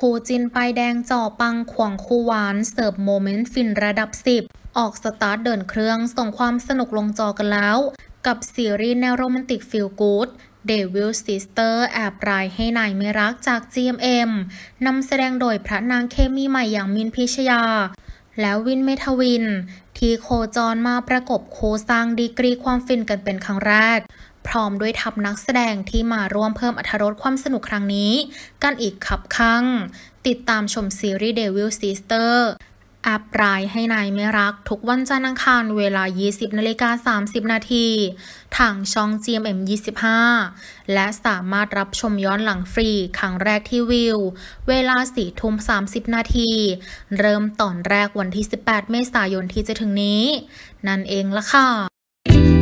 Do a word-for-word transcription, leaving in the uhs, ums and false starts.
คู่จินป้ายแดงจ่อปังควงคู่หวานเสิร์ฟโมเมนต์ฟินระดับสิบออกสตาร์ทเดินเครื่องส่งความสนุกลงจอกันแล้วกับซีรีส์แนวโรแมนติกฟีลกู๊ด Devil Sister แอบรายให้นายไม่รักจาก จี เอ็ม เอ็ม นำแสดงโดยพระนางเคมีใหม่อย่างมินพิชยาแล้ววินเมทวินที่โคจรมาประกบคู่สร้างดีกรีความฟินกันเป็นครั้งแรกพร้อมด้วยทัพนักแสดงที่มาร่วมเพิ่มอรรถรสความสนุกครั้งนี้กันอีกขับคั่งติดตามชมซีรีส์ Devil Sister แอบรายให้นายไม่รักทุกวันจันทร์อังคารเวลา ยี่สิบนาฬิกาสามสิบนาทีทางช่อง จี เอ็ม เอ็ม ยี่สิบห้าและสามารถรับชมย้อนหลังฟรีครั้งแรกที่วิวเวลา สี่ทุ่มสามสิบนาทีเริ่มตอนแรกวันที่สิบแปดเมษายนที่จะถึงนี้นั่นเองล่ะค่ะ